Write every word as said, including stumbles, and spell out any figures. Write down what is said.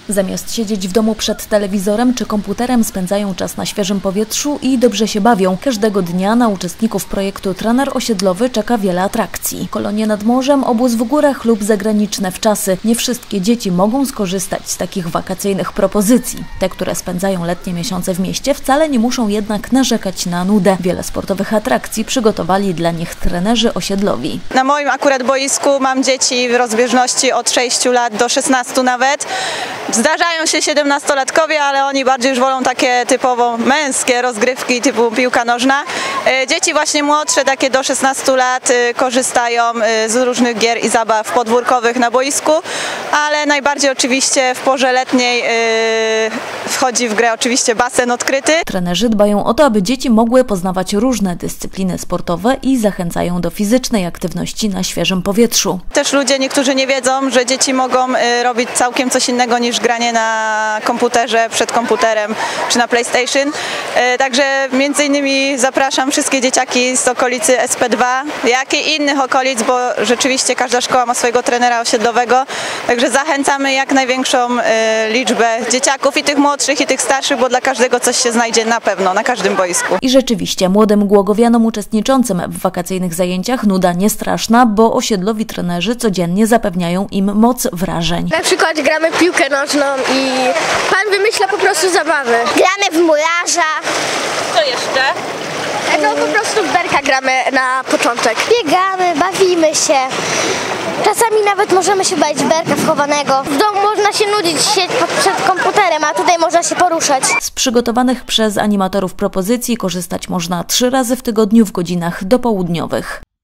Zamiast siedzieć w domu przed telewizorem czy komputerem, spędzają czas na świeżym powietrzu i dobrze się bawią. Każdego dnia na uczestników projektu Trener Osiedlowy czeka wiele atrakcji. Kolonie nad morzem, obóz w górach lub zagraniczne wczasy. Nie wszystkie dzieci mogą skorzystać z takich wakacyjnych propozycji. Te, które spędzają letnie miesiące w mieście, wcale nie muszą jednak narzekać na nudę. Wiele sportowych atrakcji przygotowali dla nich trenerzy osiedlowi. Na moim akurat boisku mam dzieci w rozbieżności od sześciu lat do szesnastu nawet. Zdarzają się siedemnastolatkowie, ale oni bardziej już wolą takie typowo męskie rozgrywki typu piłka nożna. Dzieci właśnie młodsze, takie do szesnastu lat, korzystają z różnych gier i zabaw podwórkowych na boisku, ale najbardziej oczywiście w porze letniej wchodzi w grę oczywiście basen odkryty. Trenerzy dbają o to, aby dzieci mogły poznawać różne dyscypliny sportowe i zachęcają do fizycznej aktywności na świeżym powietrzu. Też ludzie niektórzy nie wiedzą, że dzieci mogą robić całkiem coś innego niż granie na komputerze, przed komputerem czy na PlayStation. Także między innymi zapraszam wszystkie dzieciaki z okolicy S P dwa, jak i innych okolic, bo rzeczywiście każda szkoła ma swojego trenera osiedlowego. Także zachęcamy jak największą liczbę dzieciaków, i tych młodszych, i tych starszych, bo dla każdego coś się znajdzie na pewno, na każdym boisku. I rzeczywiście młodym głogowianom uczestniczącym w wakacyjnych zajęciach nuda nie straszna, bo osiedlowi trenerzy codziennie zapewniają im moc wrażeń. Na przykład gramy w piłkę nożną i pan wymyśla po prostu zabawy. Gramy w mularza. Co jeszcze? No po prostu w berka gramy na początek. Biegamy, bawimy się. Czasami nawet możemy się bawić w berka wchowanego. W domu można się nudzić, siedzieć przed komputerem, a tutaj można się poruszać. Z przygotowanych przez animatorów propozycji korzystać można trzy razy w tygodniu w godzinach dopołudniowych.